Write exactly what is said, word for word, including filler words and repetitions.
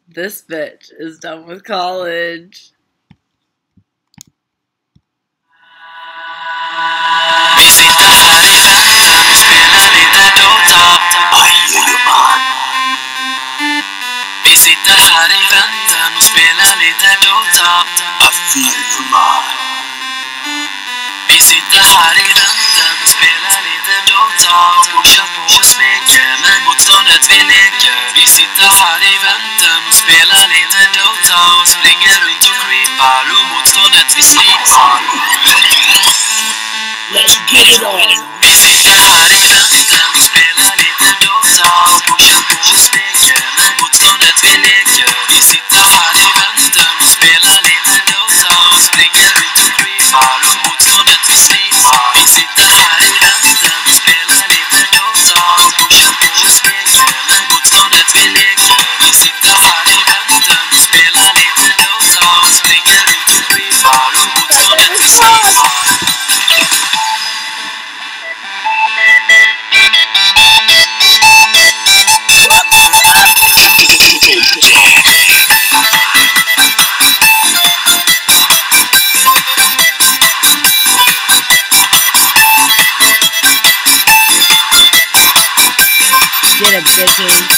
This bitch is done with college. Vi sitter här i väntan och spelar lite Dota. Jajamän. Vi sitter här i väntan och spelar lite Dota. I feel the man. Vi sitter här i väntan och spelar lite Dota. Och pushar på oss mycket, men motståndet vi leker. Vi sitter här i väntan och spelar lite Dota. Och springer runt och creepar och motståndet vi slipar. Let's get it on. Vi sitter här i väntan och spelar lite Dota. Och pushar på oss mycket, men motståndet vi leker. Vi sitter här i väntan och spelar lite Dota. Och springer runt och creepar och motståndet vi slipar. Vi sitter här i väntan och spelar lite Dota. Och pushar på oss mycket, men motståndet vi leker. Vi sitter här i väntan och spelar lite Dota. Och springer runt och creepar och motståndet vi slipar. Get it, bitches.